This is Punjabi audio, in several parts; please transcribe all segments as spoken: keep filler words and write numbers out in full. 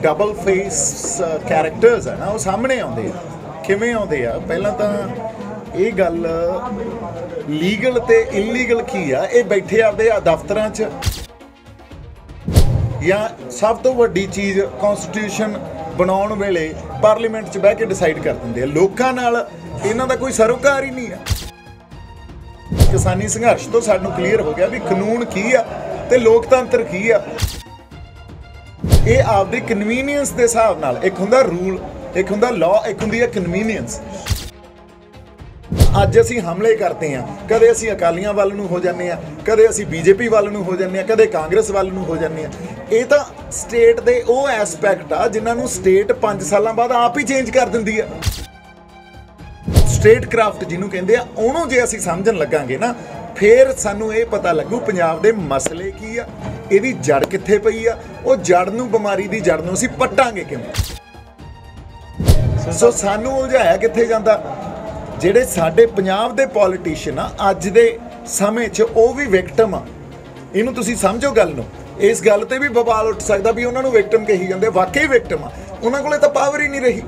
ਡਬਲ ਫੇਸ ਕੈਰੈਕਟਰਸ ਹੈ ਨਾ ਉਹ ਸਾਹਮਣੇ ਆਉਂਦੇ ਆ। ਕਿਵੇਂ ਆਉਂਦੇ ਆ? ਪਹਿਲਾਂ ਤਾਂ ਇਹ ਗੱਲ ਲੀਗਲ ਤੇ ਇਲੀਗਲ ਕੀ ਆ, ਇਹ ਬੈਠੇ ਆਪਦੇ ਦਫ਼ਤਰਾਂ 'ਚ ਜਾਂ ਸਭ ਤੋਂ ਵੱਡੀ ਚੀਜ਼ ਕੌਂਸਟੀਟਿਊਸ਼ਨ ਬਣਾਉਣ ਵੇਲੇ ਪਾਰਲੀਮੈਂਟ 'ਚ ਬਹਿ ਕੇ ਡਿਸਾਈਡ ਕਰ ਦਿੰਦੇ ਆ। ਲੋਕਾਂ ਨਾਲ ਇਹਨਾਂ ਦਾ ਕੋਈ ਸਰੋਕਾਰ ਹੀ ਨਹੀਂ ਆ। ਕਿਸਾਨੀ ਸੰਘਰਸ਼ ਤੋਂ ਸਾਨੂੰ ਕਲੀਅਰ ਹੋ ਗਿਆ ਵੀ ਕਾਨੂੰਨ ਕੀ ਆ ਤੇ ਲੋਕਤੰਤਰ ਕੀ ਆ। ਇਹ ਆਪਦੀ ਕਨਵੀਨੀਅੰਸ ਦੇ ਹਿਸਾਬ ਨਾਲ, ਇੱਕ ਹੁੰਦਾ ਰੂਲ, ਇੱਕ ਹੁੰਦਾ ਲਾਅ, ਇੱਕ ਹੁੰਦੀ ਹੈ ਕਨਵੀਨੀਅੰਸ। ਅੱਜ ਅਸੀਂ ਹਮਲੇ ਕਰਦੇ ਹਾਂ, ਕਦੇ ਅਸੀਂ ਅਕਾਲੀਆਂ ਵੱਲ ਨੂੰ ਹੋ ਜਾਂਦੇ ਹਾਂ, ਕਦੇ ਅਸੀਂ ਬੀਜੇਪੀ ਵੱਲ ਨੂੰ ਹੋ ਜਾਂਦੇ ਹਾਂ, ਕਦੇ ਕਾਂਗਰਸ ਵੱਲ ਨੂੰ ਹੋ ਜਾਂਦੇ ਹਾਂ। ਇਹ ਤਾਂ ਸਟੇਟ ਦੇ ਉਹ ਐਸਪੈਕਟ ਆ ਜਿਨ੍ਹਾਂ ਨੂੰ ਸਟੇਟ ਪੰਜ ਸਾਲਾਂ ਬਾਅਦ ਆਪ ਹੀ ਚੇਂਜ ਕਰ ਦਿੰਦੀ ਆ। ਸਟੇਟ ਕ੍ਰਾਫਟ ਜਿਹਨੂੰ ਕਹਿੰਦੇ ਆ, ਉਹਨੂੰ ਜੇ ਅਸੀਂ ਸਮਝਣ ਲੱਗਾਂਗੇ ਨਾ, ਫਿਰ ਸਾਨੂੰ ਇਹ ਪਤਾ ਲੱਗੂ ਪੰਜਾਬ ਦੇ ਮਸਲੇ ਕੀ ਆ, ਇਹਦੀ ਜੜ ਕਿੱਥੇ ਪਈ ਆ, ਉਹ ਜੜ ਨੂੰ, ਬਿਮਾਰੀ ਦੀ ਜੜ ਨੂੰ ਅਸੀਂ ਪੱਟਾਂਗੇ ਕਿਵੇਂ। ਸੋ ਸਾਨੂੰ ਉਲਝਾਇਆ ਕਿੱਥੇ ਜਾਂਦਾ? ਜਿਹੜੇ ਸਾਡੇ ਪੰਜਾਬ ਦੇ ਪੋਲੀਟੀਸ਼ੀਅਨ ਆ ਅੱਜ ਦੇ ਸਮੇਂ 'ਚ, ਉਹ ਵੀ ਵਿਕਟਮ ਆ। ਇਹਨੂੰ ਤੁਸੀਂ ਸਮਝੋ ਗੱਲ ਨੂੰ। ਇਸ ਗੱਲ ਤੇ ਵੀ ਬਵਾਲ ਉੱਠ ਸਕਦਾ ਵੀ ਉਹਨਾਂ ਨੂੰ ਵਿਕਟਮ ਕਹੀ ਜਾਂਦੇ, ਵਾਕਈ ਵਿਕਟਮ ਆ। ਉਹਨਾਂ ਕੋਲੇ ਤਾਂ ਪਾਵਰ ਹੀ ਨਹੀਂ ਰਹੀ।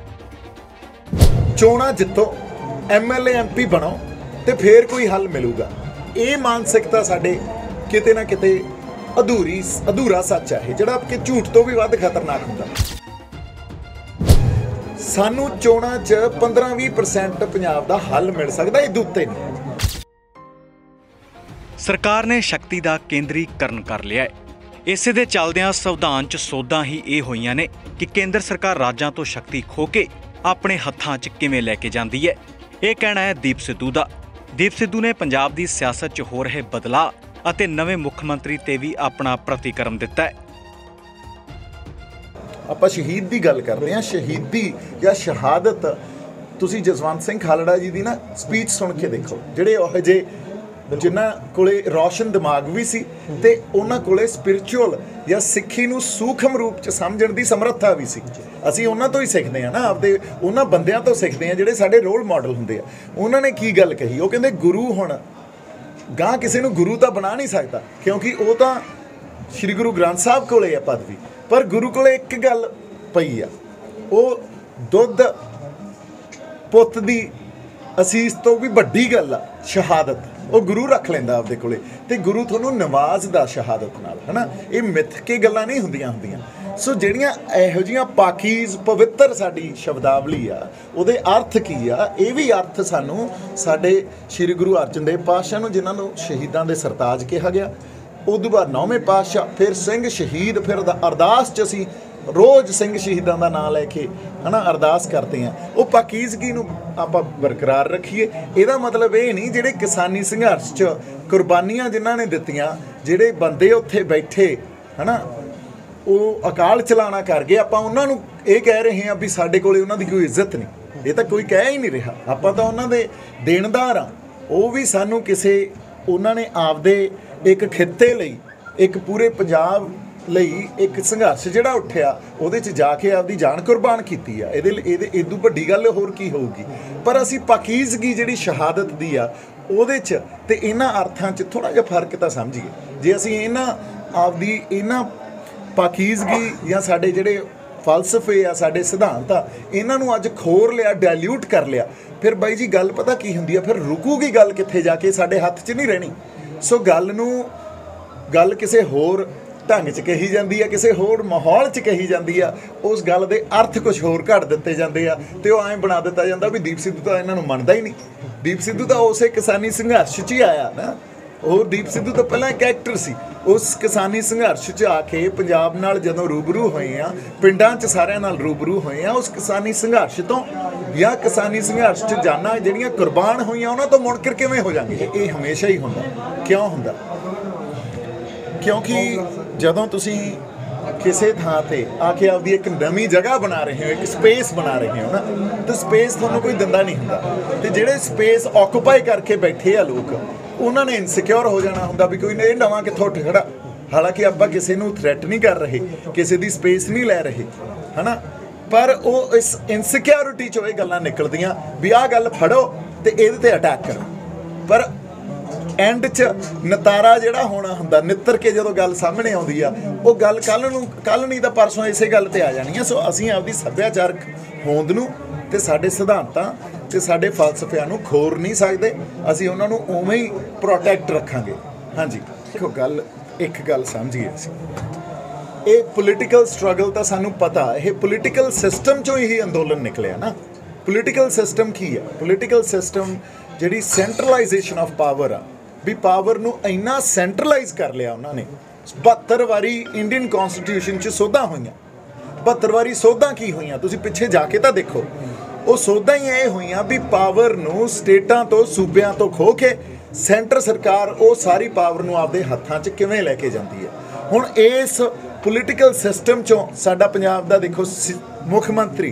ਚੋਣਾਂ ਜਿੱਤੋ, ਐਮ ਐਲ ਏ ਐਮ ਪੀ ਬਣੋ ਤੇ ਫੇਰ ਕੋਈ ਹੱਲ ਮਿਲੂਗਾ। ਇਹ ਮਾਨਸਿਕਤਾ ਸਾਡੇ ਕਿਤੇ ਨਾ ਕਿਤੇ ਅਧੂਰੀ ਅਧੂਰਾ ਸੱਚ ਹੈ, ਜਿਹੜਾ ਕਿ ਝੂਠ ਤੋਂ ਵੀ ਵੱਧ ਖਤਰਨਾਕ ਹੁੰਦਾ। ਸਾਨੂੰ ਚੋਣਾਂ 'ਚ ਪੰਦਰਾਂ ਵੀਹ ਪਰਸੈਂਟ ਪੰਜਾਬ ਦਾ ਹੱਲ ਮਿਲ ਸਕਦਾ, ਇਹਦੇ ਉੱਤੇ ਨਹੀਂ। ਸਰਕਾਰ ਨੇ ਸ਼ਕਤੀ ਦਾ ਕੇਂਦਰੀਕਰਨ ਕਰ ਲਿਆ ਹੈ। ਇਸੇ ਦੇ ਚੱਲਦਿਆਂ ਸੰਵਿਧਾਨ 'ਚ ਸੋਧਾਂ ਹੀ ਇਹ ਹੋਈਆਂ ਨੇ ਕਿ ਕੇਂਦਰ ਸਰਕਾਰ ਰਾਜਾਂ ਤੋਂ ਸ਼ਕਤੀ ਖੋਹ ਕੇ ਆਪਣੇ ਹੱਥਾਂ 'ਚ ਕਿਵੇਂ ਲੈ ਕੇ ਜਾਂਦੀ ਹੈ। ਇਹ ਕਹਿਣਾ ਹੈ ਦੀਪ ਸਿੱਧੂ ਦਾ। ਦੀਪ ਸਿੱਧੂ ਨੇ ਪੰਜਾਬ ਦੀ ਸਿਆਸਤ 'ਚ ਹੋ ਰਹੇ ਬਦਲਾਅ ਅਤੇ ਨਵੇਂ ਮੁੱਖ ਮੰਤਰੀ ਤੇ ਵੀ ਆਪਣਾ ਪ੍ਰਤੀਕਰਮ ਦਿੱਤਾ ਹੈ। ਆਪਾਂ ਸ਼ਹੀਦ ਦੀ ਗੱਲ ਕਰਦੇ ਹਾਂ। ਸ਼ਹੀਦੀ ਜਾਂ ਸ਼ਹਾਦਤ, ਤੁਸੀਂ ਜਸਵੰਤ ਸਿੰਘ ਖਾਲੜਾ ਜੀ ਦੀ ਨਾ ਸਪੀਚ ਸੁਣ ਕੇ ਦੇਖੋ। ਜਿਹੜੇ ਉਹ ਜਿਹੇ ਜਿਨ੍ਹਾਂ ਕੋਲੇ ਰੌਸ਼ਨ ਦਿਮਾਗ ਵੀ ਸੀ ਤੇ ਉਹਨਾਂ ਕੋਲੇ ਸਪਿਰਿਚੁਅਲ ਜਾਂ ਸਿੱਖੀ ਨੂੰ ਸੂਖਮ ਰੂਪ 'ਚ ਸਮਝਣ ਦੀ ਸਮਰੱਥਾ ਵੀ ਸੀ। ਅਸੀਂ ਉਹਨਾਂ ਤੋਂ ਹੀ ਸਿੱਖਦੇ ਹਾਂ ਨਾ, ਆਪਦੇ ਉਹਨਾਂ ਬੰਦਿਆਂ ਤੋਂ ਸਿੱਖਦੇ ਹਾਂ ਜਿਹੜੇ ਸਾਡੇ ਰੋਲ ਮਾਡਲ ਹੁੰਦੇ ਆ। ਉਹਨਾਂ ਨੇ ਕੀ ਗੱਲ ਕਹੀ? ਉਹ ਕਹਿੰਦੇ ਗੁਰੂ ਹੁਣ ਗਾਂ ਕਿਸੇ ਨੂੰ ਗੁਰੂ ਤਾਂ ਬਣਾ ਨਹੀਂ ਸਕਦਾ, ਕਿਉਂਕਿ ਉਹ ਤਾਂ ਸ਼੍ਰੀ ਗੁਰੂ ਗ੍ਰੰਥ ਸਾਹਿਬ ਕੋਲੇ ਆ ਪਦਵੀ, ਪਰ ਗੁਰੂ ਕੋਲੇ ਇੱਕ ਗੱਲ ਪਈ ਆ, ਉਹ ਦੁੱਧ ਪੁੱਤ ਦੀ ਅਸੀਸ ਤੋਂ ਵੀ ਵੱਡੀ ਗੱਲ ਆ ਸ਼ਹਾਦਤ। ਉਹ ਗੁਰੂ ਰੱਖ ਲੈਂਦਾ ਆਪਦੇ ਕੋਲੇ, ਤੇ ਗੁਰੂ ਤੁਹਾਨੂੰ ਨਵਾਜ਼ਦਾ ਸ਼ਹਾਦਤ ਨਾਲ, ਹੈ ਨਾ। ਇਹ ਮਿੱਥ ਕੇ ਗੱਲਾਂ ਨਹੀਂ ਹੁੰਦੀਆਂ ਹੁੰਦੀਆਂ। ਸੋ ਜਿਹੜੀਆਂ ਇਹੋ ਜਿਹੀਆਂ ਪਾਕੀਜ਼ ਪਵਿੱਤਰ ਸਾਡੀ ਸ਼ਬਦਾਵਲੀ ਆ, ਉਹਦੇ ਅਰਥ ਕੀ ਆ? ਇਹ ਵੀ ਅਰਥ ਸਾਨੂੰ ਸਾਡੇ ਸ਼੍ਰੀ ਗੁਰੂ ਅਰਜਨ ਦੇਵ ਪਾਤਸ਼ਾਹ ਨੂੰ, ਜਿਨ੍ਹਾਂ ਨੂੰ ਸ਼ਹੀਦਾਂ ਦੇ ਸਰਤਾਜ ਕਿਹਾ ਗਿਆ, ਉਦੋਂ ਬਾਅਦ ਨੌਵੇਂ ਪਾਤਸ਼ਾਹ, ਫਿਰ ਸਿੰਘ ਸ਼ਹੀਦ, ਫਿਰ ਅਰਦਾਸ 'ਚ ਅਸੀਂ ਰੋਜ਼ ਸਿੰਘ ਸ਼ਹੀਦਾਂ ਦਾ ਨਾਂ ਲੈ ਕੇ ਹੈ ਨਾ ਅਰਦਾਸ ਕਰਦੇ ਹਾਂ। ਉਹ ਪਾਕੀਜ਼ਗੀ ਨੂੰ ਆਪਾਂ ਬਰਕਰਾਰ ਰੱਖੀਏ। ਇਹਦਾ ਮਤਲਬ ਇਹ ਨਹੀਂ ਜਿਹੜੇ ਕਿਸਾਨੀ ਸੰਘਰਸ਼ 'ਚ ਕੁਰਬਾਨੀਆਂ ਜਿਨ੍ਹਾਂ ਨੇ ਦਿੱਤੀਆਂ, ਜਿਹੜੇ ਬੰਦੇ ਉੱਥੇ ਬੈਠੇ ਹੈ ਨਾ, ਉਹ ਅਕਾਲ ਚਲਾਣਾ ਕਰ ਗਏ, ਆਪਾਂ ਉਹਨਾਂ ਨੂੰ ਇਹ ਕਹਿ ਰਹੇ ਹਾਂ ਵੀ ਸਾਡੇ ਕੋਲੇ ਉਹਨਾਂ ਦੀ ਕੋਈ ਇੱਜ਼ਤ ਨਹੀਂ। ਇਹ ਤਾਂ ਕੋਈ ਕਹਿ ਹੀ ਨਹੀਂ ਰਿਹਾ। ਆਪਾਂ ਤਾਂ ਉਹਨਾਂ ਦੇ ਦੇਣਦਾਰ ਹਾਂ। ਉਹ ਵੀ ਸਾਨੂੰ ਕਿਸੇ, ਉਹਨਾਂ ਨੇ ਆਪਦੇ ਇੱਕ ਖਿੱਤੇ ਲਈ, ਇੱਕ ਪੂਰੇ ਪੰਜਾਬ ਲਈ ਇੱਕ ਸੰਘਰਸ਼ ਜਿਹੜਾ ਉੱਠਿਆ, ਉਹਦੇ 'ਚ ਜਾ ਕੇ ਆਪਦੀ ਜਾਨ ਕੁਰਬਾਨ ਕੀਤੀ ਆ। ਇਹਦੇ ਇਹਦੇ ਇਦੋਂ ਵੱਡੀ ਗੱਲ ਹੋਰ ਕੀ ਹੋਊਗੀ? ਪਰ ਅਸੀਂ ਪਾਕੀਜ਼ਗੀ ਜਿਹੜੀ ਸ਼ਹਾਦਤ ਦੀ ਆ ਉਹਦੇ 'ਚ ਤੇ ਇਹਨਾਂ ਅਰਥਾਂ 'ਚ ਥੋੜ੍ਹਾ ਜਿਹਾ ਫਰਕ ਤਾਂ ਸਮਝੀਏ। ਜੇ ਅਸੀਂ ਇਹਨਾਂ ਆਪਦੀ ਇਹਨਾਂ ਪਾਕੀਜ਼ਗੀ ਜਾਂ ਸਾਡੇ ਜਿਹੜੇ ਫਲਸਫੇ ਆ, ਸਾਡੇ ਸਿਧਾਂਤ ਆ, ਇਹਨਾਂ ਨੂੰ ਅੱਜ ਖੋਰ ਲਿਆ, ਡਾਇਲਿਊਟ ਕਰ ਲਿਆ, ਫਿਰ ਬਾਈ ਜੀ ਗੱਲ ਪਤਾ ਕੀ ਹੁੰਦੀ ਆ? ਫਿਰ ਰੁਕੂਗੀ ਗੱਲ ਕਿੱਥੇ ਜਾ ਕੇ? ਸਾਡੇ ਹੱਥ 'ਚ ਨਹੀਂ ਰਹਿਣੀ। ਸੋ ਗੱਲ ਨੂੰ ਗੱਲ ਕਿਸੇ ਹੋਰ ਢੰਗ 'ਚ ਕਹੀ ਜਾਂਦੀ ਆ, ਕਿਸੇ ਹੋਰ ਮਾਹੌਲ 'ਚ ਕਹੀ ਜਾਂਦੀ ਆ। ਉਸ ਗੱਲ ਦੇ ਅਰਥ ਕੁਝ ਹੋਰ ਘੜ ਦਿੱਤੇ ਜਾਂਦੇ ਆ ਤੇ ਉਹ ਐਂ ਬਣਾ ਦਿੱਤਾ ਜਾਂਦਾ ਵੀ ਦੀਪ ਸਿੱਧੂ ਤਾਂ ਇਹਨਾਂ ਨੂੰ ਮੰਨਦਾ ਹੀ ਨਹੀਂ। ਦੀਪ ਸਿੱਧੂ ਤਾਂ ਉਸੇ ਕਿਸਾਨੀ ਸੰਘਰਸ਼ 'ਚ ਹੀ ਆਇਆ ਨਾ। ਉਹ ਦੀਪ ਸਿੱਧੂ ਤਾਂ ਪਹਿਲਾਂ ਇੱਕ ਐਕਟਰ ਸੀ। ਉਸ ਕਿਸਾਨੀ ਸੰਘਰਸ਼ 'ਚ ਆ ਕੇ ਪੰਜਾਬ ਨਾਲ ਜਦੋਂ ਰੂਬਰੂ ਹੋਏ ਆ, ਪਿੰਡਾਂ 'ਚ ਸਾਰਿਆਂ ਨਾਲ ਰੂਬਰੂ ਹੋਏ ਆ, ਉਸ ਕਿਸਾਨੀ ਸੰਘਰਸ਼ ਤੋਂ ਜਾਂ ਕਿਸਾਨੀ ਸੰਘਰਸ਼ 'ਚ ਜਾਨਾਂ ਜਿਹੜੀਆਂ ਕੁਰਬਾਨ ਹੋਈਆਂ, ਉਹਨਾਂ ਤੋਂ ਮੁਨਕਰ ਕਿਵੇਂ ਹੋ ਜਾਣਗੇ? ਇਹ ਹਮੇਸ਼ਾ ਹੀ ਹੁੰਦਾ। ਕਿਉਂ ਹੁੰਦਾ? ਕਿਉਂਕਿ ਜਦੋਂ ਤੁਸੀਂ ਕਿਸੇ ਥਾਂ ਤੇ ਆ ਕੇ ਆਪਦੀ ਇੱਕ ਨਵੀਂ ਜਗ੍ਹਾ ਬਣਾ ਰਹੇ ਹੋ, ਇੱਕ ਸਪੇਸ ਬਣਾ ਰਹੇ ਹੋ ਨਾ, ਤਾਂ ਸਪੇਸ ਤੁਹਾਨੂੰ ਕੋਈ ਦਿੰਦਾ ਨਹੀਂ ਹੁੰਦਾ। ਤੇ ਜਿਹੜੇ ਸਪੇਸ ਆਕੂਪਾਈ ਕਰਕੇ ਬੈਠੇ ਆ ਲੋਕ, ਉਹਨਾਂ ਨੇ ਇਨਸਿਕਿਉਰ ਹੋ ਜਾਣਾ ਹੁੰਦਾ ਵੀ ਕੋਈ ਇਹ ਨਵਾਂ ਕਿੱਥੋਂ ਉੱਠ ਖੜਾ। ਹਾਲਾਂਕਿ ਆਪਾਂ ਕਿਸੇ ਨੂੰ ਥ੍ਰੈਟ ਨਹੀਂ ਕਰ ਰਹੇ, ਕਿਸੇ ਦੀ ਸਪੇਸ ਨਹੀਂ ਲੈ ਰਹੇ, ਹੈ ਨਾ, ਪਰ ਉਹ ਇਸ ਇਨਸਿਕਿਉਰਿਟੀ 'ਚੋਂ ਇਹ ਗੱਲਾਂ ਨਿਕਲਦੀਆਂ ਵੀ ਆਹ ਗੱਲ ਫੜੋ ਤੇ ਇਹਦੇ ਤੇ ਅਟੈਕ ਕਰੋ। ਪਰ ਐਂਡ 'ਚ ਨਤਾਰਾ ਜਿਹੜਾ ਹੋਣਾ ਹੁੰਦਾ, ਨਿੱਤਰ ਕੇ ਜਦੋਂ ਗੱਲ ਸਾਹਮਣੇ ਆਉਂਦੀ ਆ, ਉਹ ਗੱਲ ਕੱਲ੍ਹ ਨੂੰ ਕੱਲ੍ਹ ਨਹੀਂ ਤਾਂ ਪਰਸੋਂ ਇਸੇ ਗੱਲ ਤੇ ਆ ਜਾਣੀ ਆ। ਸੋ ਅਸੀਂ ਆਪਦੀ ਸੱਭਿਆਚਾਰਕ ਹੋਂਦ ਨੂੰ ਤੇ ਸਾਡੇ ਸਿਧਾਂਤਾਂ ਤੇ ਸਾਡੇ ਫਲਸਫਿਆਂ ਨੂੰ ਖੋਰ ਨਹੀਂ ਸਕਦੇ। ਅਸੀਂ ਉਹਨਾਂ ਨੂੰ ਉਵੇਂ ਹੀ ਪ੍ਰੋਟੈਕਟ ਰੱਖਾਂਗੇ। ਹਾਂਜੀ, ਦੇਖੋ ਗੱਲ ਇੱਕ ਗੱਲ ਸਮਝੀਏ, ਅਸੀਂ ਇਹ ਪੋਲੀਟੀਕਲ ਸਟਰਗਲ ਤਾਂ ਸਾਨੂੰ ਪਤਾ, ਇਹ ਪੋਲੀਟੀਕਲ ਸਿਸਟਮ 'ਚੋਂ ਹੀ ਅੰਦੋਲਨ ਨਿਕਲਿਆ ਨਾ। ਪੋਲੀਟੀਕਲ ਸਿਸਟਮ ਕੀ ਹੈ? ਪੋਲੀਟੀਕਲ ਸਿਸਟਮ ਜਿਹੜੀ ਸੈਂਟਰਲਾਈਜੇਸ਼ਨ ਆਫ ਪਾਵਰ ਆ, ਵੀ ਪਾਵਰ ਨੂੰ ਇੰਨਾ ਸੈਂਟਰਲਾਈਜ਼ ਕਰ ਲਿਆ ਉਹਨਾਂ ਨੇ। ਬਹੱਤਰ ਵਾਰੀ ਇੰਡੀਅਨ ਕਨਸਟੀਟਿਊਸ਼ਨ 'ਚ ਸੋਧਾਂ ਹੋਈਆਂ। ਬਹੱਤਰ ਵਾਰੀ ਸੋਧਾਂ ਕੀ ਹੋਈਆਂ? ਤੁਸੀਂ ਪਿੱਛੇ ਜਾ ਕੇ ਤਾਂ ਦੇਖੋ। ਉਹ ਸੋਧਾਂ ਹੀ ਇਹ ਹੋਈਆਂ ਵੀ ਪਾਵਰ ਨੂੰ ਸਟੇਟਾਂ ਤੋਂ, ਸੂਬਿਆਂ ਤੋਂ ਖੋਹ ਕੇ ਸੈਂਟਰ ਸਰਕਾਰ ਉਹ ਸਾਰੀ ਪਾਵਰ ਨੂੰ ਆਪਦੇ ਹੱਥਾਂ 'ਚ ਕਿਵੇਂ ਲੈ ਕੇ ਜਾਂਦੀ ਹੈ। ਹੁਣ ਇਸ ਪੋਲੀਟੀਕਲ ਸਿਸਟਮ 'ਚੋਂ ਸਾਡਾ ਪੰਜਾਬ ਦਾ ਦੇਖੋ ਮੁੱਖ ਮੰਤਰੀ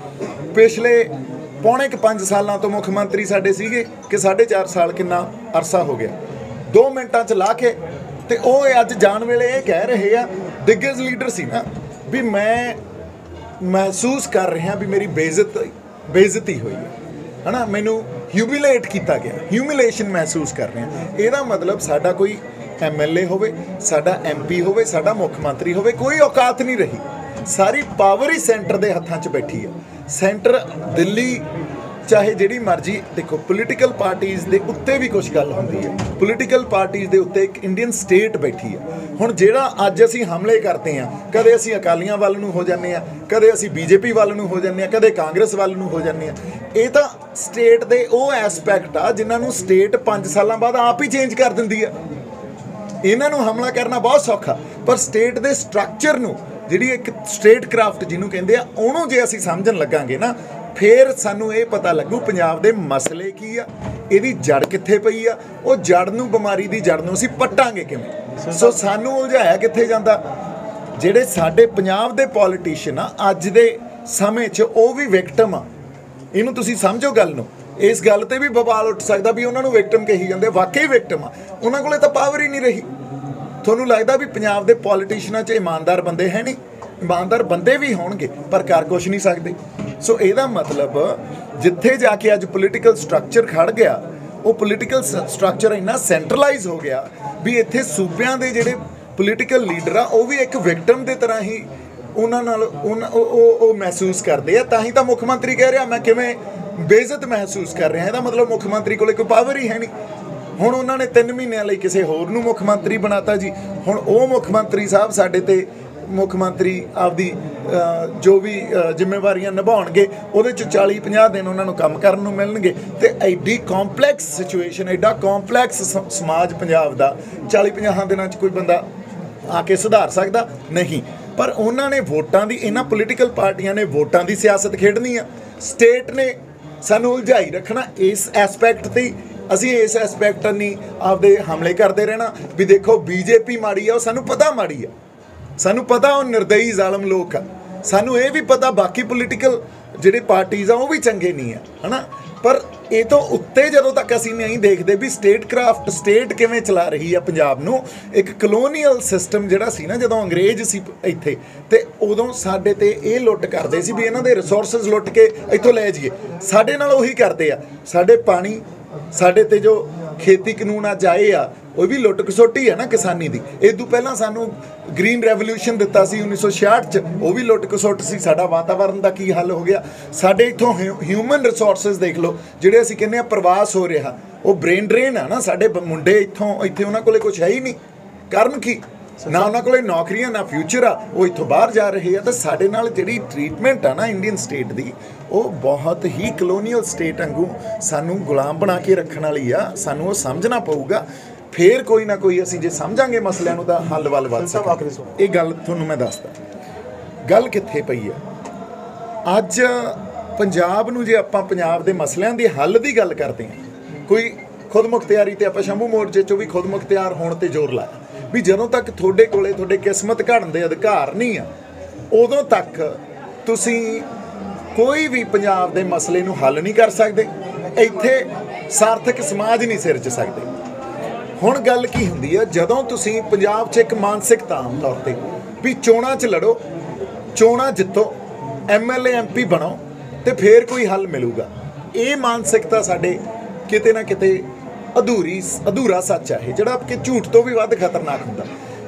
ਪਿਛਲੇ ਪੌਣੇ ਕੁ ਪੰਜ ਸਾਲਾਂ ਤੋਂ ਮੁੱਖ ਮੰਤਰੀ ਸਾਡੇ ਸੀਗੇ ਕਿ ਸਾਢੇ ਚਾਰ ਸਾਲ ਕਿੰਨਾ ਅਰਸਾ ਹੋ ਗਿਆ, ਦੋ ਮਿੰਟਾਂ 'ਚ ਲਾ ਕੇ, ਤੇ ਉਹ ਅੱਜ ਜਾਣ ਵੇਲੇ ਇਹ ਕਹਿ ਰਹੇ ਆ, ਦਿੱਗਜ ਲੀਡਰ ਸੀ ਨਾ, ਵੀ ਮੈਂ ਮਹਿਸੂਸ ਕਰ ਰਿਹਾ ਵੀ ਮੇਰੀ ਬੇਇੱਜ਼ਤ ਬੇਇੱਜ਼ਤੀ ਹੋਈ ਹੈ, ਹੈ ਨਾ, ਮੈਨੂੰ ਹਿਊਮਿਲੇਟ ਕੀਤਾ ਗਿਆ, ਹਿਊਮਿਲੇਸ਼ਨ ਮਹਿਸੂਸ ਕਰ ਰਿਹਾ। ਇਹਦਾ ਮਤਲਬ ਸਾਡਾ ਕੋਈ ਐਮ ਐਲ ਏ ਹੋਵੇ, ਸਾਡਾ ਐਮ ਪੀ ਹੋਵੇ, ਸਾਡਾ ਮੁੱਖ ਮੰਤਰੀ ਹੋਵੇ, ਕੋਈ ਔਕਾਤ ਨਹੀਂ ਰਹੀ। ਸਾਰੀ ਪਾਵਰ ਹੀ ਸੈਂਟਰ ਦੇ ਹੱਥਾਂ 'ਚ ਬੈਠੀ ਆ। ਸੈਂਟਰ ਦਿੱਲੀ ਚਾਹੇ ਜਿਹੜੀ ਮਰਜ਼ੀ ਦੇਖੋ, ਪੋਲੀਟੀਕਲ ਪਾਰਟੀਆਂ ਦੇ ਉੱਤੇ ਵੀ ਕੁਝ ਗੱਲ ਹੁੰਦੀ ਹੈ। ਪੋਲੀਟੀਕਲ ਪਾਰਟੀਆਂ ਦੇ ਉੱਤੇ ਇੱਕ ਇੰਡੀਅਨ ਸਟੇਟ ਬੈਠੀ ਆ। ਹੁਣ ਜਿਹੜਾ ਅੱਜ ਅਸੀਂ ਹਮਲੇ ਕਰਦੇ ਹਾਂ, ਕਦੇ ਅਸੀਂ ਅਕਾਲੀਆਂ ਵੱਲ ਨੂੰ ਹੋ ਜਾਂਦੇ ਹਾਂ, ਕਦੇ ਅਸੀਂ ਬੀਜੇਪੀ ਵੱਲ ਨੂੰ ਹੋ ਜਾਂਦੇ ਹਾਂ, ਕਦੇ ਕਾਂਗਰਸ ਵੱਲ ਨੂੰ ਹੋ ਜਾਂਦੇ ਹਾਂ। ਇਹ ਤਾਂ ਸਟੇਟ ਦੇ ਉਹ ਐਸਪੈਕਟ ਆ ਜਿਨ੍ਹਾਂ ਨੂੰ ਸਟੇਟ ਪੰਜ ਸਾਲਾਂ ਬਾਅਦ ਆਪ ਹੀ ਚੇਂਜ ਕਰ ਦਿੰਦੀ ਆ। ਇਹਨਾਂ ਨੂੰ ਹਮਲਾ ਕਰਨਾ ਬਹੁਤ ਸੌਖਾ, ਪਰ ਸਟੇਟ ਦੇ ਸਟਰਕਚਰ ਨੂੰ, ਜਿਹੜੀ ਇੱਕ ਸਟੇਟ ਕ੍ਰਾਫਟ ਜਿਹਨੂੰ ਕਹਿੰਦੇ ਆ, ਉਹਨੂੰ ਜੇ ਅਸੀਂ ਸਮਝਣ ਲੱਗਾਂਗੇ ਨਾ, ਫਿਰ ਸਾਨੂੰ ਇਹ ਪਤਾ ਲੱਗੂ ਪੰਜਾਬ ਦੇ ਮਸਲੇ ਕੀ ਆ, ਇਹਦੀ ਜੜ ਕਿੱਥੇ ਪਈ ਆ। ਉਹ ਜੜ ਨੂੰ, ਬਿਮਾਰੀ ਦੀ ਜੜ ਨੂੰ ਅਸੀਂ ਪੱਟਾਂਗੇ ਕਿਵੇਂ। ਸੋ ਸਾਨੂੰ ਉਲਝਾਇਆ ਕਿੱਥੇ ਜਾਂਦਾ। ਜਿਹੜੇ ਸਾਡੇ ਪੰਜਾਬ ਦੇ ਪੋਲੀਟੀਸ਼ੀਅਨ ਆ ਅੱਜ ਦੇ ਸਮੇਂ 'ਚ, ਉਹ ਵੀ ਵਿਕਟਮ ਆ। ਇਹਨੂੰ ਤੁਸੀਂ ਸਮਝੋ ਗੱਲ ਨੂੰ। ਇਸ ਗੱਲ ਤੇ ਵੀ ਬਵਾਲ ਉੱਠ ਸਕਦਾ ਵੀ ਉਹਨਾਂ ਨੂੰ ਵਿਕਟਮ ਕਹੀ ਜਾਂਦੇ, ਵਾਕਈ ਵਿਕਟਮ ਆ। ਉਹਨਾਂ ਕੋਲੇ ਤਾਂ ਪਾਵਰ ਹੀ ਨਹੀਂ ਰਹੀ। ਤੁਹਾਨੂੰ ਲੱਗਦਾ ਵੀ ਪੰਜਾਬ ਦੇ ਪੋਲੀਟੀਸ਼ੀਅਨਾਂ 'ਚ ਇਮਾਨਦਾਰ ਬੰਦੇ ਹੈ ਨਹੀਂ? ਇਮਾਨਦਾਰ ਬੰਦੇ ਵੀ ਹੋਣਗੇ, ਪਰ ਕਰ ਕੁਛ ਨਹੀਂ ਸਕਦੇ। ਸੋ ਇਹਦਾ ਮਤਲਬ ਜਿੱਥੇ ਜਾ ਕੇ ਅੱਜ ਪੋਲੀਟੀਕਲ ਸਟਰਕਚਰ ਖੜ ਗਿਆ, ਉਹ ਪੋਲੀਟੀਕਲ ਸਟਰਕਚਰ ਇੰਨਾ ਸੈਂਟਰਲਾਈਜ਼ ਹੋ ਗਿਆ ਵੀ ਇੱਥੇ ਸੂਬਿਆਂ ਦੇ ਜਿਹੜੇ ਪੋਲੀਟੀਕਲ ਲੀਡਰ ਆ, ਉਹ ਵੀ ਇੱਕ ਵਿਕਟਮ ਦੇ ਤਰ੍ਹਾਂ ਹੀ ਉਹਨਾਂ ਨਾਲ ਉਹਨਾਂ ਉਹ ਉਹ ਮਹਿਸੂਸ ਕਰਦੇ ਆ। ਤਾਂ ਹੀ ਤਾਂ ਮੁੱਖ ਮੰਤਰੀ ਕਹਿ ਰਿਹਾ, ਮੈਂ ਕਿਵੇਂ ਬੇਇੱਜ਼ਤ ਮਹਿਸੂਸ ਕਰ ਰਿਹਾ। ਇਹਦਾ ਮਤਲਬ ਮੁੱਖ ਮੰਤਰੀ ਕੋਲੇ ਕੋਈ ਪਾਵਰ ਹੀ ਹੈ ਨਹੀਂ। ਹੁਣ ਉਹਨਾਂ ਨੇ ਤਿੰਨ ਮਹੀਨਿਆਂ ਲਈ ਕਿਸੇ ਹੋਰ ਨੂੰ ਮੁੱਖ ਮੰਤਰੀ ਬਣਾਤਾ ਜੀ। ਹੁਣ ਉਹ ਮੁੱਖ ਮੰਤਰੀ ਸਾਹਿਬ ਸਾਡੇ ਤੇ ਮੁੱਖ ਮੰਤਰੀ ਆਪਦੀ ਜੋ ਵੀ ਜ਼ਿੰਮੇਵਾਰੀਆਂ ਨਿਭਾਉਣਗੇ, ਉਹਦੇ 'ਚ ਚਾਲੀ ਪੰਜਾਹ ਦਿਨ ਉਹਨਾਂ ਨੂੰ ਕੰਮ ਕਰਨ ਨੂੰ ਮਿਲਣਗੇ। ਤੇ ਐਡੀ ਕੰਪਲੈਕਸ ਸਿਚੁਏਸ਼ਨ, ਐਡਾ ਕੰਪਲੈਕਸ ਸਮਾਜ ਪੰਜਾਬ ਦਾ, ਚਾਲੀ ਪੰਜਾਹ ਦਿਨਾਂ 'ਚ ਕੋਈ ਬੰਦਾ ਆ ਕੇ ਸੁਧਾਰ ਸਕਦਾ ਨਹੀਂ। ਪਰ ਉਹਨਾਂ ਨੇ ਵੋਟਾਂ ਦੀ, ਇਹਨਾਂ ਪੋਲੀਟੀਕਲ ਪਾਰਟੀਆਂ ਨੇ ਵੋਟਾਂ ਦੀ ਸਿਆਸਤ ਖੇਡਣੀ ਆ। ਸਟੇਟ ਨੇ ਸਾਨੂੰ ਉਲਝਾਈ ਰੱਖਣਾ ਇਸ ਐਸਪੈਕਟ 'ਤੇ। ਅਸੀਂ ਇਸ ਐਸਪੈਕਟ ਨਹੀਂ ਆਪਦੇ ਹਮਲੇ ਕਰਦੇ ਰਹਿਣਾ ਵੀ ਦੇਖੋ ਬੀਜੇਪੀ ਮਾੜੀ ਆ। ਉਹ ਸਾਨੂੰ ਪਤਾ ਮਾੜੀ ਆ, ਸਾਨੂੰ ਪਤਾ ਉਹ ਨਿਰਦਈ ਜ਼ਾਲਮ ਲੋਕ ਆ। ਸਾਨੂੰ ਇਹ ਵੀ ਪਤਾ ਬਾਕੀ ਪੋਲੀਟੀਕਲ ਜਿਹੜੇ ਪਾਰਟੀਆਂ ਆ ਉਹ ਵੀ ਚੰਗੇ ਨਹੀਂ ਆ, ਹੈ ਨਾ। ਪਰ ਇਹ ਤੋਂ ਉੱਤੇ ਜਦੋਂ ਤੱਕ ਅਸੀਂ ਨਹੀਂ ਦੇਖਦੇ ਵੀ ਸਟੇਟ ਕ੍ਰਾਫਟ, ਸਟੇਟ ਕਿਵੇਂ ਚਲਾ ਰਹੀ ਆ ਪੰਜਾਬ ਨੂੰ। ਇੱਕ ਕਲੋਨੀਅਲ ਸਿਸਟਮ ਜਿਹੜਾ ਸੀ ਨਾ, ਜਦੋਂ ਅੰਗਰੇਜ਼ ਸੀ ਇੱਥੇ, ਤੇ ਉਦੋਂ ਸਾਡੇ ਤੇ ਇਹ ਲੁੱਟ ਕਰਦੇ ਸੀ ਵੀ ਇਹਨਾਂ ਦੇ ਰਿਸੋਰਸਿਸ ਲੁੱਟ ਕੇ ਇੱਥੋਂ ਲੈ ਜਾਈਏ। ਸਾਡੇ ਨਾਲ ਉਹੀ ਕਰਦੇ ਆ। ਸਾਡੇ ਪਾਣੀ, ਸਾਡੇ ਤੇ ਜੋ ਖੇਤੀ ਕਾਨੂੰਨ ਅੱਜ ਆਏ ਆ, ਉਹ ਵੀ ਲੁੱਟ ਖਸੁੱਟੀ ਹੈ ਨਾ ਕਿਸਾਨੀ ਦੀ। ਇਹ ਤੋਂ ਪਹਿਲਾਂ ਸਾਨੂੰ ਗ੍ਰੀਨ ਰੈਵੋਲੂਸ਼ਨ ਦਿੱਤਾ ਸੀ ਉੱਨੀ ਸੌ ਛਿਆਹਠ 'ਚ, ਉਹ ਵੀ ਲੁੱਟ ਖਸੁੱਟ ਸੀ। ਸਾਡਾ ਵਾਤਾਵਰਨ ਦਾ ਕੀ ਹੱਲ ਹੋ ਗਿਆ? ਸਾਡੇ ਇੱਥੋਂ ਹਿਊਮਨ ਰਿਸੋਰਸਿਸ ਦੇਖ ਲਓ, ਜਿਹੜੇ ਅਸੀਂ ਕਹਿੰਦੇ ਆ ਪ੍ਰਵਾਸ ਹੋ ਰਿਹਾ, ਉਹ ਬ੍ਰੇਨ ਡਰੇਨ ਆ ਨਾ। ਸਾਡੇ ਮੁੰਡੇ ਇੱਥੋਂ ਇੱਥੇ ਉਹਨਾਂ ਕੋਲੇ ਕੁਛ ਹੈ ਹੀ ਨਹੀਂ, ਕਰਨ ਕੀ? ਨਾ ਉਹਨਾਂ ਕੋਲੇ ਨੌਕਰੀਆਂ, ਨਾ ਫਿਊਚਰ ਆ। ਉਹ ਇੱਥੋਂ ਬਾਹਰ ਜਾ ਰਹੇ ਆ। ਤਾਂ ਸਾਡੇ ਨਾਲ ਜਿਹੜੀ ਟਰੀਟਮੈਂਟ ਆ ਨਾ ਇੰਡੀਅਨ ਸਟੇਟ ਦੀ, ਉਹ ਬਹੁਤ ਹੀ ਕਲੋਨੀਅਲ ਸਟੇਟ ਵਾਂਗੂ ਸਾਨੂੰ ਗੁਲਾਮ ਬਣਾ ਕੇ ਰੱਖਣ ਵਾਲੀ ਆ। ਸਾਨੂੰ ਉਹ ਸਮਝਣਾ ਪਊਗਾ। ਫੇਰ ਕੋਈ ਨਾ ਕੋਈ ਅਸੀਂ ਜੇ ਸਮਝਾਂਗੇ ਮਸਲਿਆਂ ਨੂੰ ਤਾਂ ਹੱਲ ਵੱਲ ਵੱਧ ਸਕਾਂਗੇ। ਇਹ ਗੱਲ ਤੁਹਾਨੂੰ ਮੈਂ ਦੱਸਦਾ, ਗੱਲ ਕਿੱਥੇ ਪਈ ਆ। ਅੱਜ ਪੰਜਾਬ ਨੂੰ ਜੇ ਆਪਾਂ ਪੰਜਾਬ ਦੇ ਮਸਲਿਆਂ ਦੇ ਹੱਲ ਦੀ ਗੱਲ ਕਰਦੇ ਹਾਂ, ਕੋਈ ਖੁਦ ਮੁਖਤਿਆਰੀ ਤੇ ਆਪਾਂ ਸ਼ੰਭੂ ਮੋਰਚੇ 'ਚੋਂ ਵੀ ਖੁਦ ਮੁਖਤਿਆਰ ਹੋਣ ਤੇ ਜ਼ੋਰ ਲਾਇਆ ਵੀ ਜਦੋਂ ਤੱਕ ਤੁਹਾਡੇ ਕੋਲੇ ਤੁਹਾਡੇ ਕਿਸਮਤ ਘੜਨ ਦੇ ਅਧਿਕਾਰ ਨਹੀਂ ਆ, ਉਦੋਂ ਤੱਕ ਤੁਸੀਂ ਕੋਈ ਵੀ ਪੰਜਾਬ ਦੇ ਮਸਲੇ ਨੂੰ ਹੱਲ ਨਹੀਂ ਕਰ ਸਕਦੇ। ਇੱਥੇ ਸਾਰਥਕ ਸਮਾਜ ਨਹੀਂ ਸਿਰਜ ਸਕਦੇ। ਹੁਣ ਗੱਲ ਕੀ ਹੁੰਦੀ ਆ, ਜਦੋਂ ਤੁਸੀਂ ਪੰਜਾਬ 'ਚ ਇੱਕ ਮਾਨਸਿਕਤਾ ਆਮ ਤੌਰ 'ਤੇ ਵੀ ਚੋਣਾਂ 'ਚ ਲੜੋ, ਚੋਣਾਂ ਜਿੱਤੋ, ਐਮ ਐਲ ਏ ਐਮ ਪੀ ਬਣੋ ਤੇ ਫੇਰ ਕੋਈ ਹੱਲ ਮਿਲੂਗਾ। ਇਹ ਮਾਨਸਿਕਤਾ ਸਾਡੇ ਕਿਤੇ ਨਾ ਕਿਤੇ ਅਧੂਰੀ ਅਧੂਰਾ ਸੱਚ ਹੈ ਇਹ, ਜਿਹੜਾ ਕਿ ਝੂਠ ਤੋਂ ਵੀ ਵੱਧ ਖਤਰਨਾਕ ਹੁੰਦਾ।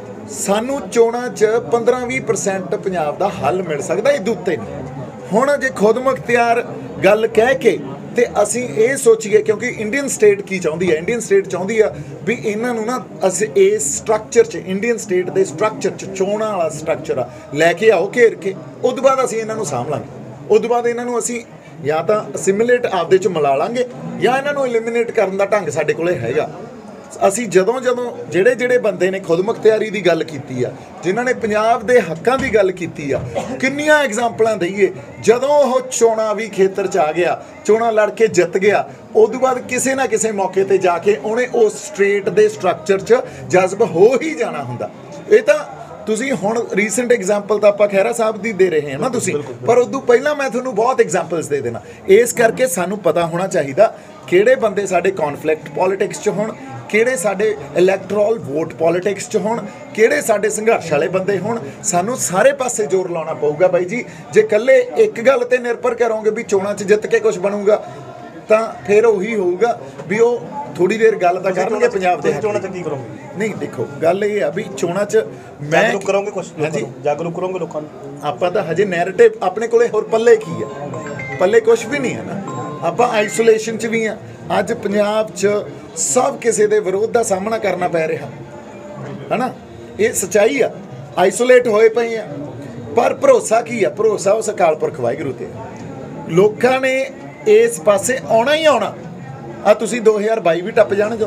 ਸਾਨੂੰ ਚੋਣਾਂ 'ਚ ਪੰਦਰਾਂ ਵੀਹ ਪਰਸੈਂਟ ਪੰਜਾਬ ਦਾ ਹੱਲ ਮਿਲ ਸਕਦਾ, ਇਹ ਉੱਤੇ ਨਹੀਂ। ਹੁਣ ਜੇ ਖੁਦ ਮੁਖਤਿਆਰ ਗੱਲ ਕਹਿ ਕੇ ਤੇ ਅਸੀਂ ਇਹ ਸੋਚੀਏ, ਕਿਉਂਕਿ ਇੰਡੀਅਨ ਸਟੇਟ ਕੀ ਚਾਹੁੰਦੀ ਹੈ, ਇੰਡੀਅਨ ਸਟੇਟ ਚਾਹੁੰਦੀ ਆ ਵੀ ਇਹਨਾਂ ਨੂੰ ਨਾ ਅਸੀਂ ਇਸ ਸਟਰਕਚਰ 'ਚ, ਇੰਡੀਅਨ ਸਟੇਟ ਦੇ ਸਟਰਕਚਰ 'ਚ, ਚੋਣਾਂ ਵਾਲਾ ਸਟਰਕਚਰ ਆ ਲੈ ਕੇ ਆਓ ਘੇਰ ਕੇ, ਉਸ ਤੋਂ ਬਾਅਦ ਅਸੀਂ ਇਹਨਾਂ ਨੂੰ ਸਾਂਭ ਲਾਂਗੇ। ਉਸ ਤੋਂ ਬਾਅਦ ਇਹਨਾਂ ਨੂੰ ਅਸੀਂ ਜਾਂ ਤਾਂ ਅਸਿਮੀਲੇਟ ਆਪਦੇ 'ਚ ਮਿਲਾ ਲਾਂਗੇ ਜਾਂ ਇਹਨਾਂ ਨੂੰ ਐਲੀਮੀਨੇਟ ਕਰਨ ਦਾ ਢੰਗ ਸਾਡੇ ਕੋਲੇ ਹੈਗਾ। ਅਸੀਂ ਜਦੋਂ ਜਦੋਂ ਜਿਹੜੇ ਜਿਹੜੇ ਬੰਦੇ ਨੇ ਖੁਦ ਮੁਖਤਿਆਰੀ ਦੀ ਗੱਲ ਕੀਤੀ ਆ, ਜਿਨ੍ਹਾਂ ਨੇ ਪੰਜਾਬ ਦੇ ਹੱਕਾਂ ਦੀ ਗੱਲ ਕੀਤੀ ਆ, ਕਿੰਨੀਆਂ ਐਗਜ਼ਾਮਪਲਾਂ ਦਈਏ। ਜਦੋਂ ਉਹ ਚੋਣਾਂ ਵੀ ਖੇਤਰ 'ਚ ਆ ਗਿਆ, ਚੋਣਾਂ ਲੜ ਕੇ ਜਿੱਤ ਗਿਆ, ਉਸ ਤੋਂ ਬਾਅਦ ਕਿਸੇ ਨਾ ਕਿਸੇ ਮੌਕੇ ਤੇ ਜਾ ਕੇ ਉਹਨੇ ਉਸ ਸਟੇਟ ਦੇ ਸਟਰਕਚਰ 'ਚ ਜਜ਼ਬ ਹੋ ਹੀ ਜਾਣਾ ਹੁੰਦਾ। ਇਹ ਤਾਂ ਤੁਸੀਂ ਹੁਣ ਰੀਸੈਂਟ ਐਗਜ਼ਾਮਪਲ ਤਾਂ ਆਪਾਂ ਖਹਿਰਾ ਸਾਹਿਬ ਦੀ ਦੇ ਰਹੇ ਹਾਂ ਨਾ ਤੁਸੀਂ, ਪਰ ਉਦੋਂ ਪਹਿਲਾਂ ਮੈਂ ਤੁਹਾਨੂੰ ਬਹੁਤ ਐਗਜ਼ਾਮਪਲਸ ਦੇ ਦੇਣਾ। ਇਸ ਕਰਕੇ ਸਾਨੂੰ ਪਤਾ ਹੋਣਾ ਚਾਹੀਦਾ ਕਿਹੜੇ ਬੰਦੇ ਸਾਡੇ ਕੌਨਫਲਿਕਟ ਪੋਲਿਟਿਕਸ 'ਚ ਹੋਣ, ਕਿਹੜੇ ਸਾਡੇ ਇਲੈਕਟਰਲ ਵੋਟ ਪੋਲਿਟਿਕਸ 'ਚ ਹੋਣ, ਕਿਹੜੇ ਸਾਡੇ ਸੰਘਰਸ਼ ਵਾਲੇ ਬੰਦੇ ਹੋਣ। ਸਾਨੂੰ ਸਾਰੇ ਪਾਸੇ ਜ਼ੋਰ ਲਾਉਣਾ ਪਊਗਾ ਬਾਈ ਜੀ। ਜੇ ਇਕੱਲੇ ਇੱਕ ਗੱਲ ਤੇ ਨਿਰਭਰ ਕਰੋਗੇ ਵੀ ਚੋਣਾਂ 'ਚ ਜਿੱਤ ਕੇ ਕੁਝ ਬਣੂਗਾ, ਤਾਂ ਫਿਰ ਉਹੀ ਹੋਊਗਾ ਵੀ ਉਹ ਥੋੜੀ ਦੇਰ ਗੱਲ ਤਾਂ ਕਰਨਗੇ ਪੰਜਾਬ ਦੇ। ਚੋਣਾਂ 'ਚ ਕੀ ਕਰੋਗੇ? ਨਹੀਂ ਦੇਖੋ, ਗੱਲ ਇਹ ਆ ਵੀ ਚੋਣਾਂ 'ਚ ਮੈਂ ਜਾਗਰੂਕ ਕਰੋਗੇ ਕੁਝ? ਹਾਂਜੀ, ਜਾਗਰੂਕ ਕਰੋਗੇ ਲੋਕਾਂ ਨੂੰ? ਆਪਾਂ ਤਾਂ ਹਜੇ ਨੈਰੇਟਿਵ ਆਪਣੇ ਕੋਲੇ ਹੋਰ ਪੱਲੇ ਕੀ ਆ? ਪੱਲੇ ਕੁਝ ਵੀ ਨਹੀਂ ਹੈ ਨਾ। ਆਪਾਂ ਆਈਸੋਲੇਸ਼ਨ 'ਚ ਵੀ ਆ। ਅੱਜ ਪੰਜਾਬ 'ਚ ਸਭ ਕਿਸੇ ਦੇ ਵਿਰੋਧ ਦਾ ਸਾਹਮਣਾ ਕਰਨਾ ਪੈ ਰਿਹਾ ਹੈ ਨਾ, ਇਹ ਸੱਚਾਈ ਆ। ਆਈਸੋਲੇਟ ਹੋਏ ਪਏ ਆ, ਪਰ ਭਰੋਸਾ ਕੀ ਆ? ਭਰੋਸਾ ਉਸ ਅਕਾਲ ਪੁਰਖ ਵਾਹਿਗੁਰੂ ਤੇ। ਲੋਕਾਂ ਨੇ ਇਸ ਪਾਸੇ ਆਉਣਾ ਹੀ ਆਉਣਾ। ਆ ਤੁਸੀਂ ਦੋ ਹਜ਼ਾਰ ਬਾਈ ਵੀ ਟੱਪ ਜਾਣਗੇ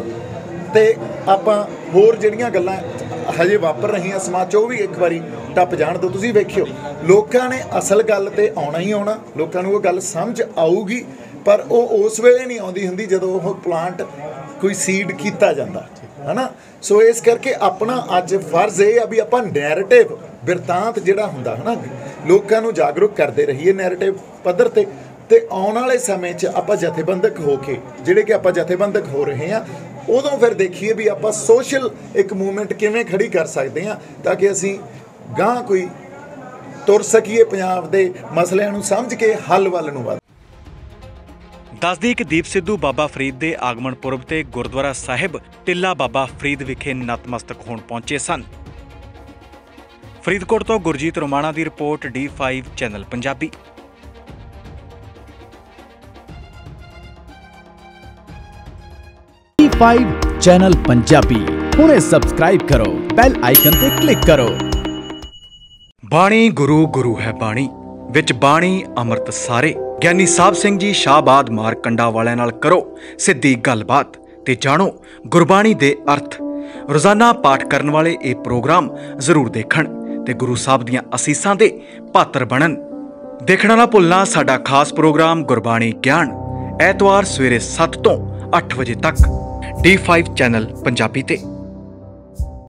ਤੇ ਆਪਾਂ ਹੋਰ ਜਿਹੜੀਆਂ ਗੱਲਾਂ ਹਜੇ ਵਾਪਰ ਰਹੀਆਂ ਸਮਾਜ 'ਚ, ਉਹ ਵੀ ਇੱਕ ਵਾਰੀ ਟੱਪ ਜਾਣ ਦਿਓ। ਤੁਸੀਂ ਵੇਖਿਓ, ਲੋਕਾਂ ਨੇ ਅਸਲ ਗੱਲ ਤੇ ਆਉਣਾ ਹੀ ਆਉਣਾ। ਲੋਕਾਂ ਨੂੰ ਉਹ ਗੱਲ ਸਮਝ ਆਊਗੀ, ਪਰ ਉਹ ਉਸ ਵੇਲੇ ਨਹੀਂ ਆਉਂਦੀ ਹੁੰਦੀ ਜਦੋਂ ਉਹ ਪਲਾਂਟ ਕੋਈ ਸੀਡ ਕੀਤਾ ਜਾਂਦਾ ਹੈ ਨਾ। ਸੋ ਇਸ ਕਰਕੇ ਆਪਣਾ ਅੱਜ ਫਰਜ਼ ਇਹ ਆ ਵੀ ਆਪਾਂ ਨੈਰੇਟਿਵ ਬਿਰਤਾਂਤ ਜਿਹੜਾ ਹੁੰਦਾ ਹੈ ਨਾ, ਲੋਕਾਂ ਨੂੰ ਜਾਗਰੂਕ ਕਰਦੇ ਰਹੀਏ ਨੈਰੇਟਿਵ ਪੱਧਰ ਤੇ। ਤੇ ਆਉਣ ਵਾਲੇ ਸਮੇਂ 'ਚ ਆਪਾਂ ਜਥੇਬੰਦਕ ਹੋ ਕੇ, ਜਿਹੜੇ ਕਿ ਆਪਾਂ ਜਥੇਬੰਦਕ ਹੋ ਰਹੇ ਹਾਂ, ਉਦੋਂ ਫਿਰ ਦੇਖੀਏ ਵੀ ਆਪਾਂ ਸੋਸ਼ਲ ਇੱਕ ਮੂਵਮੈਂਟ ਕਿਵੇਂ ਖੜੀ ਕਰ ਸਕਦੇ ਹਾਂ, ਤਾਂ ਕਿ ਅਸੀਂ ਗਾਂਹ ਕੋਈ ਤੁਰ ਸਕੀਏ ਪੰਜਾਬ ਦੇ ਮਸਲਿਆਂ ਨੂੰ ਸਮਝ ਕੇ ਹੱਲ ਵੱਲ ਨੂੰ ਵੱਧ। ਦੱਸਦੀ ਕਿ ਦੀਪ ਸਿੱਧੂ ਬਾਬਾ ਫਰੀਦ ਦੇ ਆਗਮਨ ਪੁਰਬ ਤੇ ਗੁਰਦੁਆਰਾ ਸਾਹਿਬ ਟਿੱਲਾ ਬਾਬਾ ਫਰੀਦ ਵਿਖੇ ਨਤਮਸਤਕ ਹੋਣ ਪਹੁੰਚੇ ਸਨ। ਫਰੀਦਕੋਟ ਤੋਂ ਗੁਰਜੀਤ ਰੋਮਾਣਾ ਦੀ report, D five channel Punjabi. D five channel Punjabi ਹੁਣੇ ਸਬਸਕ੍ਰਾਈਬ ਕਰੋ, ਬੈਲ ਆਈਕਨ ਤੇ ਕਲਿੱਕ ਕਰੋ। ਬਾਣੀ ਗੁਰੂ ਗੁਰੂ ਹੈ ਬਾਣੀ, ਵਿੱਚ ਬਾਣੀ ਅੰਮ੍ਰਿਤ ਸਾਰੇ। ਗਿਆਨੀ ਸਾਹਿਬ ਸਿੰਘ ਜੀ ਸ਼ਾਹਬਾਦ ਮਾਰਕੰਡਾ ਵਾਲਿਆਂ ਨਾਲ ਕਰੋ ਸਿੱਧੀ ਗੱਲਬਾਤ ਤੇ ਜਾਣੋ ਗੁਰਬਾਣੀ ਦੇ ਅਰਥ। ਰੋਜ਼ਾਨਾ ਪਾਠ ਕਰਨ ਵਾਲੇ ਇਹ ਪ੍ਰੋਗਰਾਮ ਜ਼ਰੂਰ ਦੇਖਣ ਤੇ ਗੁਰੂ ਸਾਹਿਬ ਦੀਆਂ ਅਸੀਸਾਂ ਦੇ ਪਾਤਰ ਬਣਨ। ਦੇਖਣਾ ਨਾ ਭੁੱਲਣਾ ਸਾਡਾ ਖਾਸ ਪ੍ਰੋਗਰਾਮ ਗੁਰਬਾਣੀ ਗਿਆਨ, ਐਤਵਾਰ ਸਵੇਰੇ ਸੱਤ ਤੋਂ ਅੱਠ ਵਜੇ ਤੱਕ, ਡੀ ਫਾਈਵ ਚੈਨਲ ਪੰਜਾਬੀ ਤੇ।